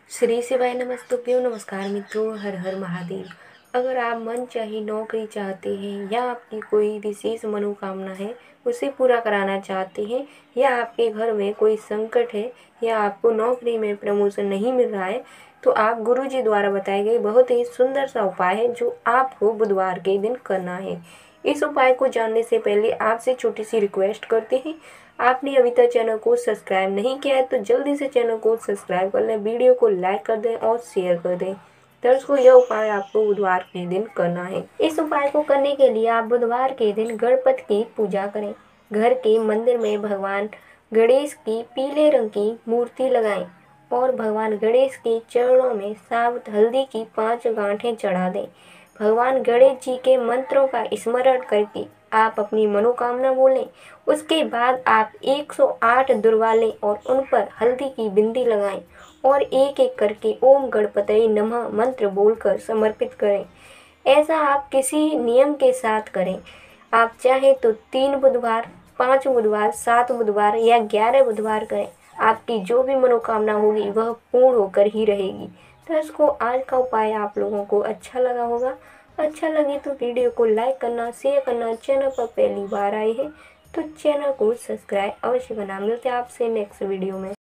श्री शिवाय नमस्तुभ्यो। नमस्कार मित्रों, हर हर महादेव। अगर आप मनचाही नौकरी चाहते हैं या आपकी कोई विशेष मनोकामना है उसे पूरा कराना चाहते हैं, या आपके घर में कोई संकट है या आपको नौकरी में प्रमोशन नहीं मिल रहा है, तो आप गुरुजी द्वारा बताए गए बहुत ही सुंदर सा उपाय है जो आपको बुधवार के दिन करना है। इस उपाय को जानने से पहले आपसे छोटी सी रिक्वेस्ट करते हैं, आपने अभी तक चैनल को सब्सक्राइब नहीं किया है तो जल्दी से चैनल को सब्सक्राइब कर लें, वीडियो को लाइक कर दें और शेयर कर दें। दर्शकों, यह उपाय आपको बुधवार के दिन करना है। इस उपाय को करने के लिए आप बुधवार के दिन गणपति की पूजा करें। घर के मंदिर में भगवान गणेश की पीले रंग की मूर्ति लगाएं और भगवान गणेश के चरणों में साबुत हल्दी की 5 गांठें चढ़ा दें। भगवान गणेश जी के मंत्रों का स्मरण करके आप अपनी मनोकामना बोलें। उसके बाद आप 108 दुर्वा लें और उन पर हल्दी की बिंदी लगाएं और एक एक करके ओम गणपतये नमः मंत्र बोलकर समर्पित करें। ऐसा आप किसी नियम के साथ करें। आप चाहें तो 3 बुधवार, 5 बुधवार, 7 बुधवार या 11 बुधवार करें। आपकी जो भी मनोकामना होगी वह पूर्ण होकर ही रहेगी। दर्शकों, आज का उपाय आप लोगों को अच्छा लगा होगा। अच्छा लगे तो वीडियो को लाइक करना, शेयर करना। चैनल पर पहली बार आए हैं तो चैनल को सब्सक्राइब अवश्य करना। मिलते हैं आपसे नेक्स्ट वीडियो में।